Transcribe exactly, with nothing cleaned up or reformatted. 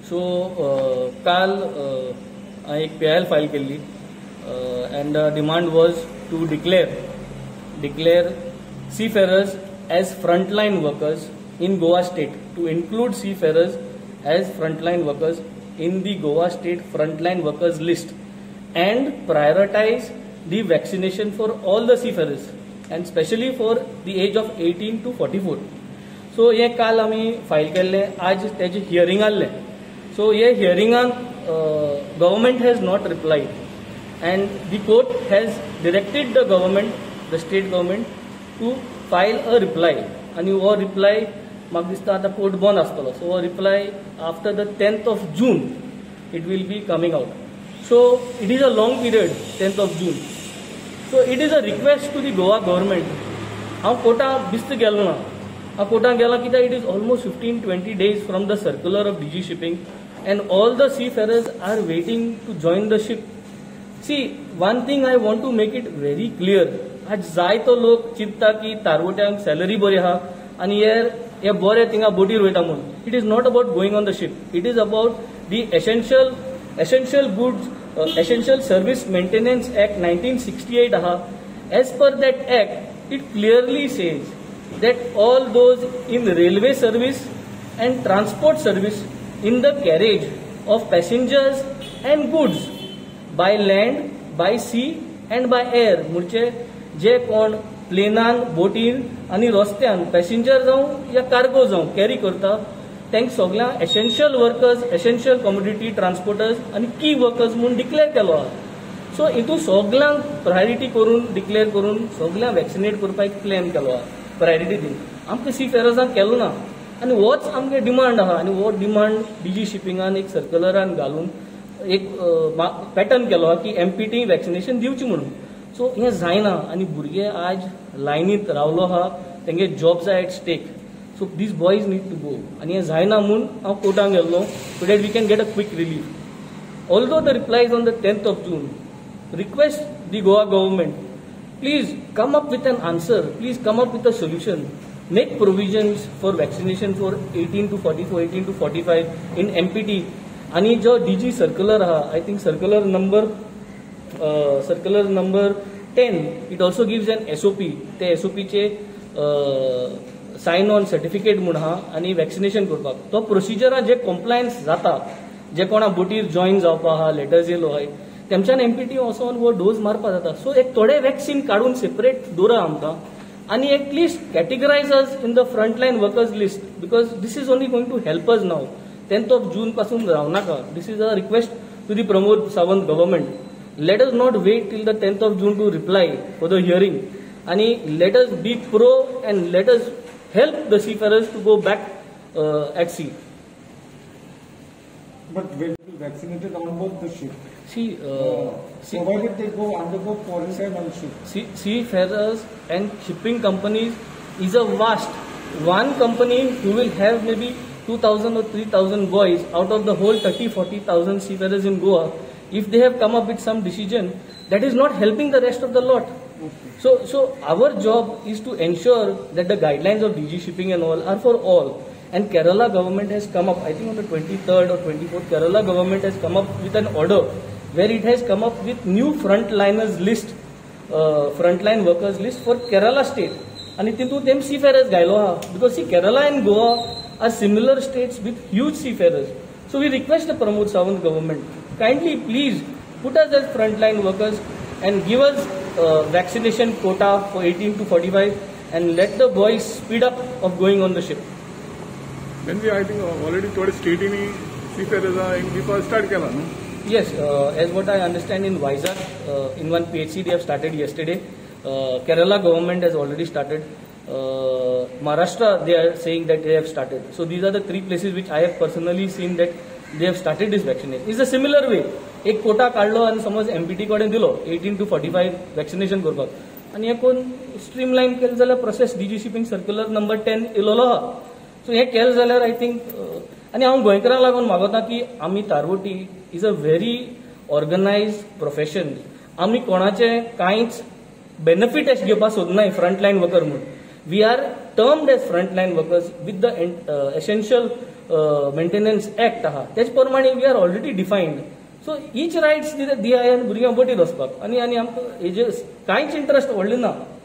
सो काल हांवें एक पी आय एल फायल केल्ली and demand was to declare declare seafarers as frontline workers in Goa state, to include seafarers as frontline workers in the Goa state frontline workers list, and prioritize the vaccination for all the seafarers and especially for the age of eighteen to forty-four. So ये काल आमी file केल्ले, आज तेजे hearing आसले. So ये हियरिंगाक government has not replied and the court has directed the government, the state government, to file a reply, and वो reply म्हाका दिसता आतां कोर्ट बंद आसतलो, so वो reply after the tenth of June it will be coming out. So it is a long period, tenth of June. So it is a request to the Goa government. हांव कोर्टा बिस्त गेलो ना, हांव कोर्टान गेला कित्याक it is almost fifteen to twenty days from the circular of D G shipping and all the seafarers are waiting to join the ship. See, one thing I want to make it very clear. आज जाय तो लोक चिंतता की तारवट्यांक salary बरी आहा आनी हे हे बरे थिंगा बोटीर वयता म्हणून. It is not about going on the ship. It is about the essential essential goods essential service maintenance act nineteen sixty eight आहा. As per that act it clearly says that all those in railway service and transport service in the carriage of passengers and goods by land, by sea and by air, म्हणजे जे कोण प्लेनान, बोटीन आनी रस्त्यान passenger जावं या cargo जावं carry करता तांकां सगळ्यांक essential workers, essential commodity transporters आनी की वर्कर्स म्हणून डिक्लेअर केलो आहा. सो हितून सगळ्यांक प्रायोरिटी करून डिक्लेअर करून सगळ्यांक वॅक्सिनेट करपाक एक प्लॅन केलो आहा, प्रायोरिटी दिवन. आमकां सी फेरर्सांक केलो ना आनी होच आमगे डिमांड आहा आनी हो डिमांड डीजी शिपिंगान एक सर्क्युलरान घालून एक पॅटर्न केलो आहा की एमपीटी वॅक्सिनेशन दिवची म्हणून. सो हें जायना आनी भुरगे आज लायनीत रावलो आहा, तेंगे jobs are at stake. So these boys need to go आनी हें जायना म्हणून हांव कोर्टान गेल्लो so that we can get a quick relief. Although the reply is on the tenth of June. Request the Goa government, please come up with an answer, please come up with a solution. Make provisions for vaccination for eighteen to forty-four, eighteen to forty-five in M P T. आणि जो DG circular आहा, I think circular number circular number ten, it also gives an SOP. ते एसओपीचे Sion on certificate म्हूण आहा आनी vaccination करपाक तो प्रोसिजरान जे कॉम्प्लायन्स जाता, जे कोणा बोटीर जॉईन जावपा आहा, लेटर्स येयलो आहाय तेमच्यान एमपीटी वचोन वो डोस मारपा जाता. सो एक थोडे वॅक्सिन काडून सेपरेट दवरा आमकां आनी at least categorise us in the frontline workers list, because this is only going to help us now. tenth of June पासून रावनाका. This is a request to the Pramod Sawant government. Let us not wait till the tenth of June to reply for the hearing. And let us be pro and let us help the seafarers to go back uh, at sea. But when be vaccinated on board the ship? See, uh, uh, see provided they go undergo quarantine on ship. See, seafarers and shipping companies is a vast. One company who will have maybe two thousand or three thousand boys out of the whole thirty forty thousand seafarers in Goa. If they have come up with some decision, that is not helping the rest of the lot. Okay. So, so our job is to ensure that the guidelines of D G shipping and all are for all. And Kerala government has come up, I think on the twenty-third or twenty-fourth, Kerala government has come up with an order where it has come up with new frontliners list, uh, frontline workers list for Kerala state. And tintu them seafarers gailo ha, because see Kerala and Goa are similar states with huge seafarers. So we request the Pramod Sawant government, kindly please put us as frontline workers and give us uh, vaccination quota for eighteen to forty-five and let the boys speed up of going on the ship. Then we, I think, already told state in seafarers are in people start kela, no? Yes, uh, as what I understand in Vizag, uh, in one P H C they have started yesterday. Uh, Kerala government has already started. Uh, Maharashtra, they are saying that they have started. So these are the three places which I have personally seen that they have started this vaccination. It's a similar way. एक कोटा काढलो आणि समज empty कडेन दिलो eighteen to forty-five vaccination करपाक आनी हे कोण streamline केलें जाल्यार process DG shipping circular number ten इलोलो आहा. सो हे केलें जाल्यार आय थिंक आनी हांव गोंयकारांक लागून मागता की आमी तारवटी is a very organise profession. आमी कोणाचें कांयच बेनिफीट अशें घेवपाक सोदनाय फ्रंटलायन वर्कर म्हणून. We are termed as frontline workers with the essential maintenance act आहा तेच प्रमाणे we are already defined. So each rights दिल्या दिया भुरग्यांक बटीत वचपाक आनी आनी आमकां हेजे कांयच इंटरेस्ट व्हडलें ना.